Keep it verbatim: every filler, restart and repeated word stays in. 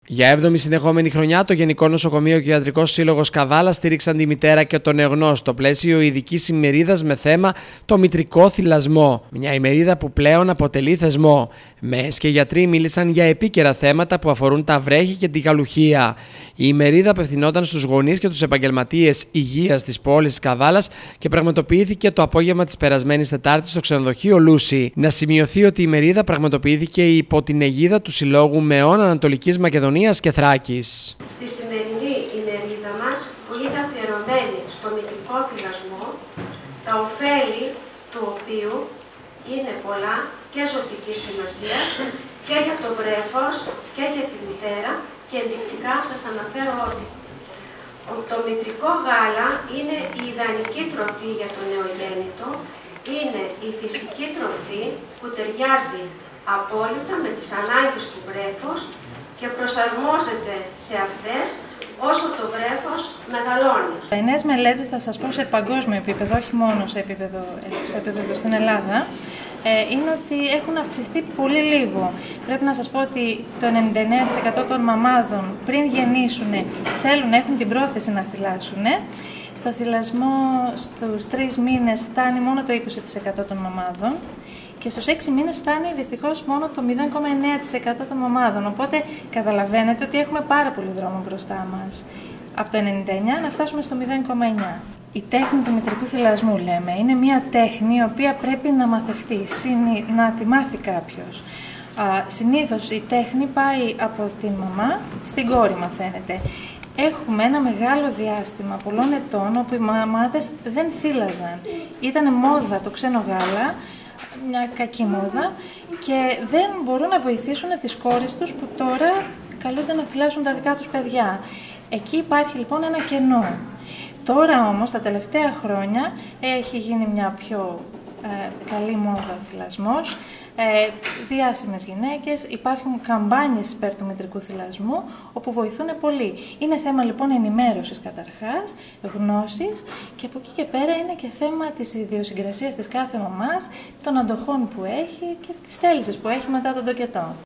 Για έβδομη συνεχόμενη χρονιά, το Γενικό Νοσοκομείο και ο Ιατρικός Σύλλογος Καβάλα στήριξαν τη μητέρα και τον νεογνώ στο πλαίσιο ειδικής ημερίδας με θέμα το μητρικό θυλασμό. Μια ημερίδα που πλέον αποτελεί θεσμό. Μες και γιατροί μίλησαν για επίκαιρα θέματα που αφορούν τα βρέχη και την γαλουχία. Η ημερίδα απευθυνόταν στους γονείς και τους επαγγελματίες υγείας της πόλης της Καβάλας και πραγματοποιήθηκε το απόγευμα της περασμένης Τετάρτης στο ξενοδοχείο Λούση. Να σημειωθεί ότι η ημερίδα πραγματοποιήθηκε υπό την αιγίδα του Συλλόγου Μεών Ανατολικής Μακεδονίας και Θράκης. Στη σημερινή ημερίδα μας, που είναι αφιερωμένη στο μητρικό θυλασμό, τα ωφέλη του οποίου είναι πολλά και ζωτικής σημασίας και για το βρέφος και για τη μητέρα, και ενδεικτικά σας αναφέρω ότι το μητρικό γάλα είναι η ιδανική τροφή για το νεογέννητο, είναι η φυσική τροφή που ταιριάζει απόλυτα με τις ανάγκες του βρέφους και προσαρμόζεται σε αυτές όσο το βρέφος μεγαλώνει. Οι νέες μελέτες, θα σας πω σε παγκόσμιο επίπεδο, όχι μόνο σε επίπεδο, στο επίπεδο στην Ελλάδα, είναι ότι έχουν αυξηθεί πολύ λίγο. Πρέπει να σας πω ότι το ενενήντα εννέα τοις εκατό των μαμάδων πριν γεννήσουν θέλουν, έχουν την πρόθεση να θυλάσουν. Στο θυλασμό στους τρεις μήνες φτάνει μόνο το είκοσι τοις εκατό των μαμάδων και στους έξι μήνες φτάνει δυστυχώς μόνο το μηδέν κόμμα εννέα τοις εκατό των μαμάδων. Οπότε καταλαβαίνετε ότι έχουμε πάρα πολύ δρόμο μπροστά μας. Από το ενενήντα εννέα να φτάσουμε στο μηδέν κόμμα εννέα. Η τέχνη του μητρικού θυλασμού, λέμε, είναι μια τέχνη η οποία πρέπει να μαθευτεί, να τη μάθει κάποιος. Α, συνήθως η τέχνη πάει από την μαμά στην κόρη, μαθαίνεται. Έχουμε ένα μεγάλο διάστημα πολλών ετών όπου οι μαμάδες δεν θύλαζαν. Ήταν μόδα το ξένο γάλα, μια κακή μόδα, και δεν μπορούν να βοηθήσουν τις κόρες τους που τώρα καλούνται να θυλάσουν τα δικά τους παιδιά. Εκεί υπάρχει λοιπόν ένα κενό. Τώρα όμως, τα τελευταία χρόνια, έχει γίνει μια πιο ε, καλή μόδα ο θυλασμός, ε, διάσημες γυναίκες, υπάρχουν καμπάνιες υπέρ του μητρικού θυλασμού, όπου βοηθούν πολύ. Είναι θέμα λοιπόν ενημέρωσης καταρχάς, γνώσης, και από εκεί και πέρα είναι και θέμα της ιδιοσυγκρασίας της κάθε μαμάς, των αντοχών που έχει και της θέλησης που έχει μετά τον τοκετό.